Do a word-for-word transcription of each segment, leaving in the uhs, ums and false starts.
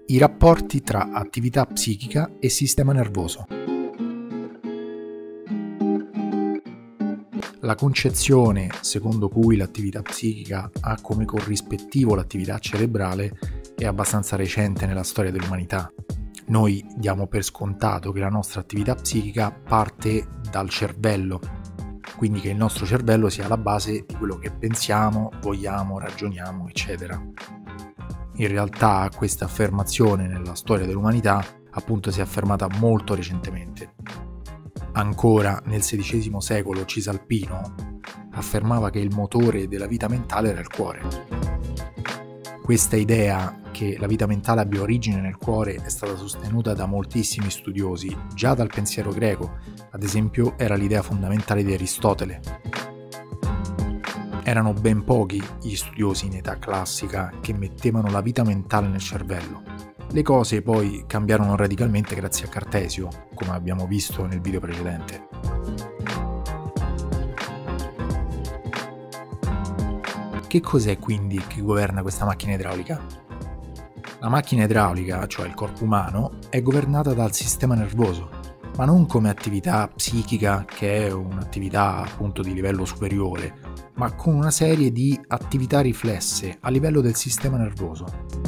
I rapporti tra attività psichica e sistema nervoso. La concezione secondo cui l'attività psichica ha come corrispettivo l'attività cerebrale è abbastanza recente nella storia dell'umanità. Noi diamo per scontato che la nostra attività psichica parte dal cervello, quindi che il nostro cervello sia la base di quello che pensiamo, vogliamo, ragioniamo, eccetera. In realtà questa affermazione nella storia dell'umanità appunto si è affermata molto recentemente. Ancora nel sedicesimo secolo Cisalpino affermava che il motore della vita mentale era il cuore. Questa idea che la vita mentale abbia origine nel cuore è stata sostenuta da moltissimi studiosi, già dal pensiero greco, ad esempio era l'idea fondamentale di Aristotele. Erano ben pochi gli studiosi in età classica che mettevano la vita mentale nel cervello. Le cose poi cambiarono radicalmente grazie a Cartesio, come abbiamo visto nel video precedente. Che cos'è quindi che governa questa macchina idraulica? La macchina idraulica, cioè il corpo umano, è governata dal sistema nervoso, ma non come attività psichica, che è un'attività appunto di livello superiore, ma con una serie di attività riflesse a livello del sistema nervoso.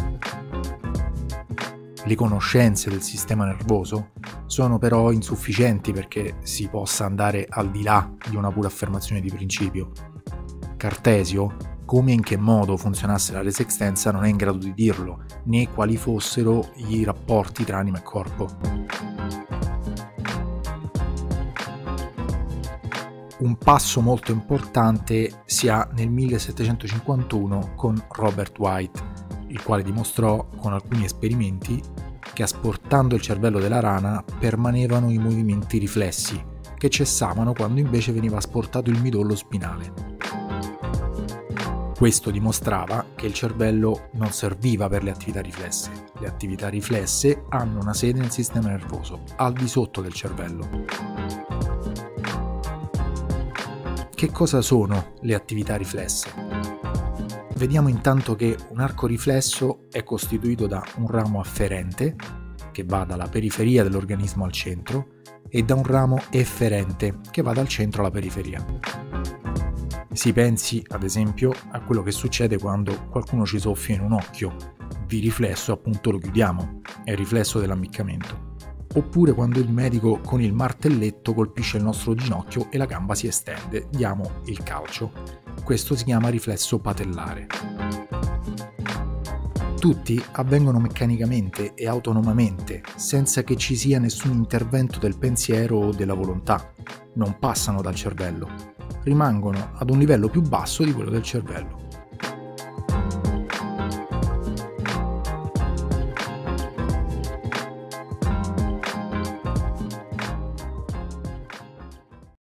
Le conoscenze del sistema nervoso sono però insufficienti perché si possa andare al di là di una pura affermazione di principio. Cartesio, come e in che modo funzionasse la res extensa, non è in grado di dirlo, né quali fossero i rapporti tra anima e corpo. Un passo molto importante si ha nel millesettecentocinquantuno con Robert White, il quale dimostrò con alcuni esperimenti che asportando il cervello della rana permanevano i movimenti riflessi, che cessavano quando invece veniva asportato il midollo spinale. Questo dimostrava che il cervello non serviva per le attività riflesse. Le attività riflesse hanno una sede nel sistema nervoso, al di sotto del cervello. Che cosa sono le attività riflesse? Vediamo intanto che un arco riflesso è costituito da un ramo afferente, che va dalla periferia dell'organismo al centro, e da un ramo efferente, che va dal centro alla periferia. Si pensi, ad esempio, a quello che succede quando qualcuno ci soffia in un occhio. Di riflesso appunto lo chiudiamo, è il riflesso dell'ammiccamento. Oppure quando il medico con il martelletto colpisce il nostro ginocchio e la gamba si estende, diamo il calcio. Questo si chiama riflesso patellare. Tutti avvengono meccanicamente e autonomamente, senza che ci sia nessun intervento del pensiero o della volontà. Non passano dal cervello. Rimangono ad un livello più basso di quello del cervello.